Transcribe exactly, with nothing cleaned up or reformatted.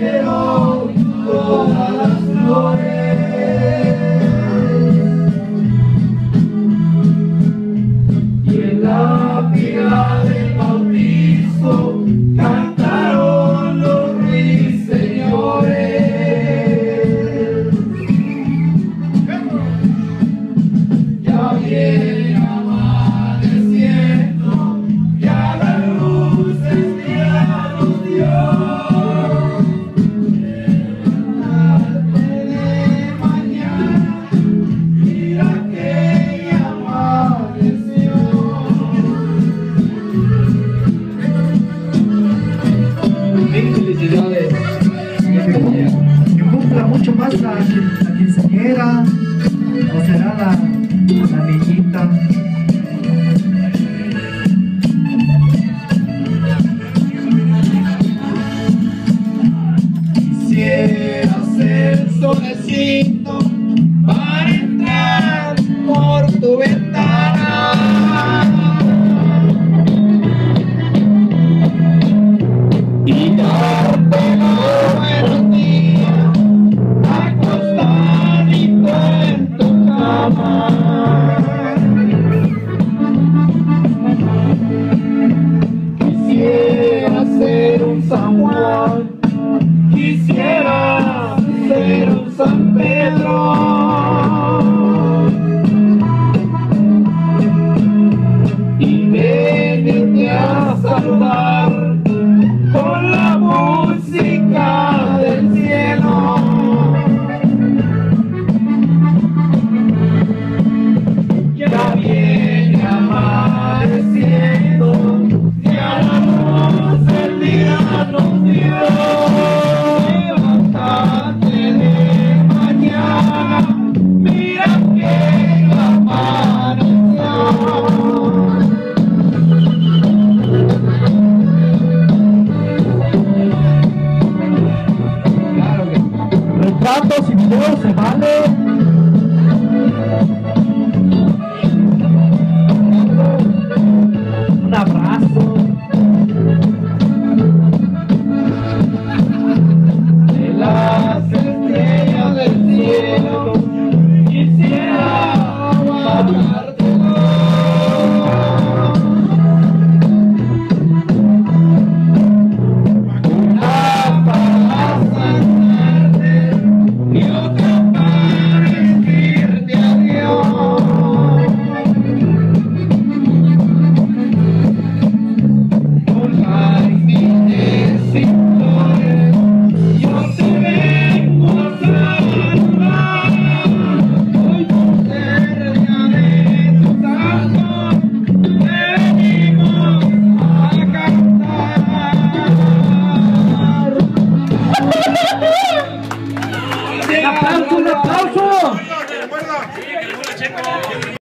cielo todas las flores, y en la pila del bautizo cantaron los ruiseñores. Ya viene amaneciendo, ya la luz del día nos dio. Levantarte de mañana, mira que ya amaneció. Mil felicidades. Que cumpla mucho más la, la quinceañera, o será la, la niñita. Quisiera ser solecito para entrar por tu ventana y darte los buenos días acostadito en tu cama. Quisiera ser un San Juan, quisiera ser un San Pedro, y venirte a saludar con la música del cielo. Ya viene amaneciendo, ya la luz del día nos dio. Levántate de mañana, mira que ya amaneció. Claro que Retratos y videos se vale. Un abrazo. de las estrellas del cielo quisiera amarte. Una para sanarte y otra para decirte adiós. Con jardines y flores yo te vengo a saludar. Hoy por ser día de tu santo venimos a cantar. ¡Un aplauso, un aplauso!